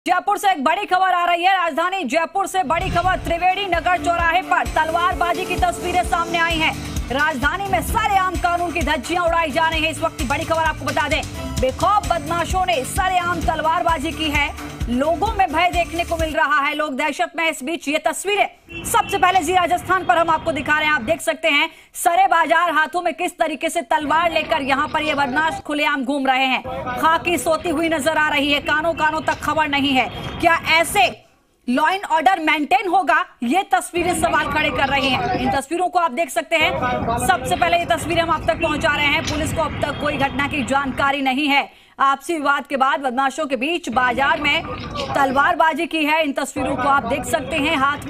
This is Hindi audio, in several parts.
जयपुर से एक बड़ी खबर आ रही है। राजधानी जयपुर से बड़ी खबर, त्रिवेणी नगर चौराहे पर तलवारबाजी की तस्वीरें सामने आई हैं। राजधानी में सरेआम कानून की धज्जियां उड़ाई जा रही हैं। इस वक्त की बड़ी खबर आपको बता दें, बेखौफ बदमाशों ने सरेआम तलवारबाजी की है। लोगों में भय देखने को मिल रहा है, लोग दहशत में। इस बीच ये तस्वीरें सबसे पहले जी राजस्थान पर हम आपको दिखा रहे हैं। आप देख सकते हैं सरे बाजार हाथों में किस तरीके से तलवार लेकर यहां पर ये बदमाश खुलेआम घूम रहे हैं। खाकी सोती हुई नजर आ रही है, कानों कानों तक खबर नहीं है। क्या ऐसे लॉ एंड ऑर्डर मेंटेन होगा? ये तस्वीरें सवाल खड़े कर रही हैं। इन तस्वीरों को आप देख सकते हैं। सबसे पहले ये तस्वीरें हम आप तक पहुंचा रहे हैं। पुलिस को अब तक कोई घटना की जानकारी नहीं है। आपसी विवाद के बाद बदमाशों के बीच बाजार में तलवारबाजी की है। इन तस्वीरों को आप देख सकते हैं। हाथ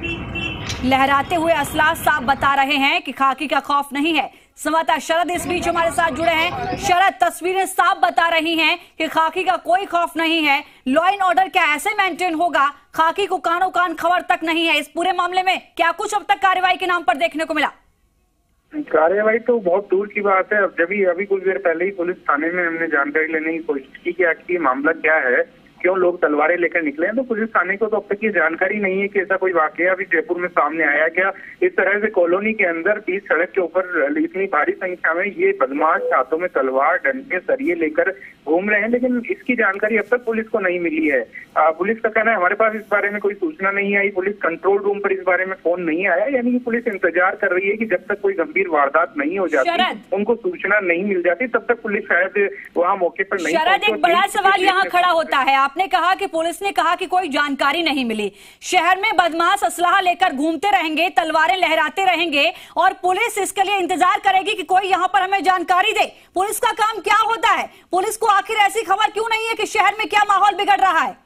में लहराते हुए असला साफ बता रहे हैं कि खाकी का खौफ नहीं है। संवाददाता शरद इस बीच हमारे साथ जुड़े हैं। शरद, तस्वीरें साफ बता रही हैं कि खाकी का कोई खौफ नहीं है। लॉ एंड ऑर्डर क्या ऐसे मेंटेन होगा? खाकी को कानों कान खबर तक नहीं है। इस पूरे मामले में क्या कुछ अब तक कार्रवाई के नाम पर देखने को मिला? कार्यवाही तो बहुत दूर की बात है। अब अभी कुछ देर पहले ही पुलिस थाने में हमने जानकारी लेने की कोशिश की कि आखिर मामला क्या है, क्यों लोग तलवारें लेकर निकले हैं। तो पुलिस थाने को तो अब तक ये जानकारी नहीं है कि ऐसा कोई वाकया अभी जयपुर में सामने आया क्या। इस तरह से कॉलोनी के अंदर बीच सड़क के ऊपर इतनी भारी संख्या में ये बदमाश हाथों में तलवार, डंडे, सरिये लेकर घूम रहे हैं, लेकिन इसकी जानकारी अब तक पुलिस को नहीं मिली है। पुलिस का कहना है हमारे पास इस बारे में कोई सूचना नहीं आई। पुलिस कंट्रोल रूम पर इस बारे में फोन नहीं आया, यानी कि पुलिस इंतजार कर रही है कि जब तक कोई गंभीर वारदात नहीं हो जाती, उनको सूचना नहीं मिल जाती, तब तक पुलिस शायद वहाँ मौके पर नहीं। शरद, एक बड़ा सवाल यहाँ खड़ा होता है। आपने कहा कि पुलिस ने कहा कि कोई जानकारी नहीं मिली। शहर में बदमाश असलाह लेकर घूमते रहेंगे, तलवारें लहराते रहेंगे और पुलिस इसके लिए इंतजार करेगी कि कोई यहाँ पर हमें जानकारी दे। पुलिस का काम क्या होता है? पुलिस को आखिर ऐसी खबर क्यों नहीं है कि शहर में क्या माहौल बिगड़ रहा है?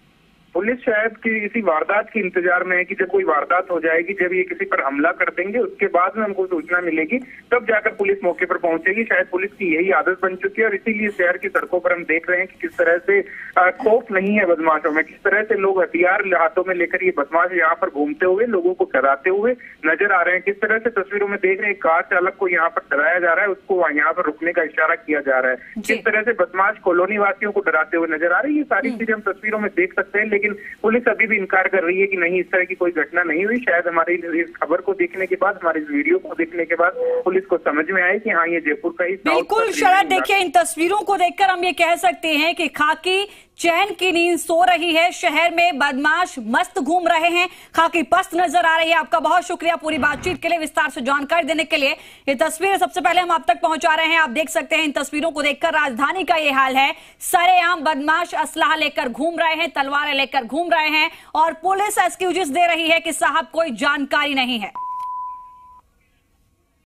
पुलिस शायद किसी वारदात के इंतजार में है कि जब कोई वारदात हो जाएगी, जब ये किसी पर हमला कर देंगे, उसके बाद में हमको सूचना मिलेगी, तब जाकर पुलिस मौके पर पहुंचेगी। शायद पुलिस की यही आदत बन चुकी है और इसीलिए शहर की सड़कों पर हम देख रहे हैं कि किस तरह से खौफ नहीं है बदमाशों में, किस तरह से लोग हथियार हाथों में लेकर ये बदमाश यहाँ पर घूमते हुए लोगों को डराते हुए नजर आ रहे हैं। किस तरह से तस्वीरों में देख रहे हैं कार चालक को यहाँ पर डराया जा रहा है, उसको यहाँ पर रुकने का इशारा किया जा रहा है। किस तरह से बदमाश कॉलोनी वासियों को डराते हुए नजर आ रही है, ये सारी चीजें हम तस्वीरों में देख सकते हैं। लेकिन पुलिस अभी भी इनकार कर रही है कि नहीं, इस तरह की कोई घटना नहीं हुई। शायद हमारी इस खबर को देखने के बाद, हमारे इस वीडियो को देखने के बाद पुलिस को समझ में आए कि हाँ, ये जयपुर का ही। बिल्कुल शरद, देखिए इन तस्वीरों को देखकर हम ये कह सकते हैं कि खाकी चैन की नींद सो रही है। शहर में बदमाश मस्त घूम रहे हैं, खाकी पस्त नजर आ रही है। आपका बहुत शुक्रिया पूरी बातचीत के लिए, विस्तार से जानकारी देने के लिए। ये तस्वीरें सबसे पहले हम आप तक पहुंचा रहे हैं। आप देख सकते हैं इन तस्वीरों को देखकर राजधानी का ये हाल है। सरेआम बदमाश असलाह लेकर घूम रहे हैं, तलवारें लेकर घूम रहे हैं और पुलिस एक्सक्यूजेस दे रही है कि साहब कोई जानकारी नहीं है।